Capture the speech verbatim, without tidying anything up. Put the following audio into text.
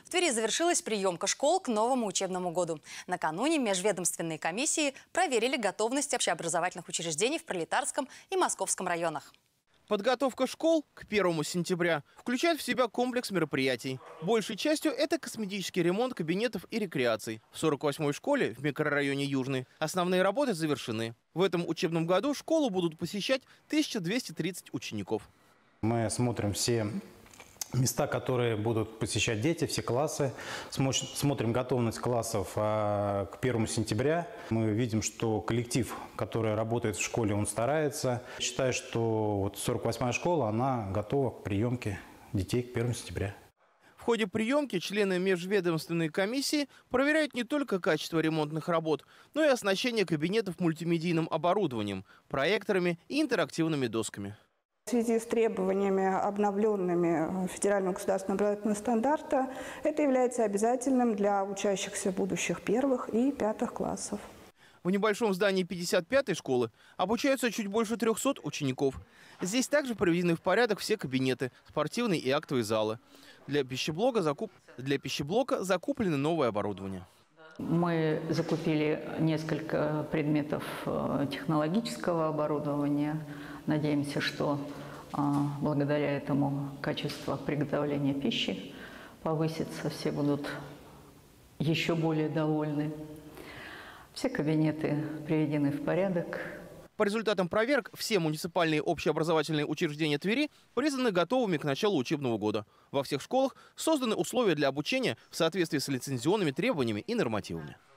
В Твери завершилась приемка школ к новому учебному году. Накануне межведомственные комиссии проверили готовность общеобразовательных учреждений в Пролетарском и Московском районах. Подготовка школ к первому сентября включает в себя комплекс мероприятий. Большей частью это косметический ремонт кабинетов и рекреаций. В сорок восьмой школе в микрорайоне Южный основные работы завершены. В этом учебном году школу будут посещать тысяча двести тридцать учеников. Мы смотрим все места, которые будут посещать дети, все классы. Смотрим готовность классов к первому сентября. Мы видим, что коллектив, который работает в школе, он старается. Считаю, что вот сорок восьмая школа, она готова к приемке детей к первому сентября. В ходе приемки члены межведомственной комиссии проверяют не только качество ремонтных работ, но и оснащение кабинетов мультимедийным оборудованием, проекторами и интерактивными досками. В связи с требованиями, обновленными федерального государственного образовательного стандарта, это является обязательным для учащихся будущих первых и пятых классов. В небольшом здании пятьдесят пятой школы обучаются чуть больше трёхсот учеников. Здесь также приведены в порядок все кабинеты, спортивные и актовые залы. Для пищеблока, закуп... Для пищеблока закуплено новое оборудование. Мы закупили несколько предметов технологического оборудования. Надеемся, что благодаря этому качество приготовления пищи повысится, все будут еще более довольны. Все кабинеты приведены в порядок. По результатам проверок все муниципальные общеобразовательные учреждения Твери признаны готовыми к началу учебного года. Во всех школах созданы условия для обучения в соответствии с лицензионными требованиями и нормативами.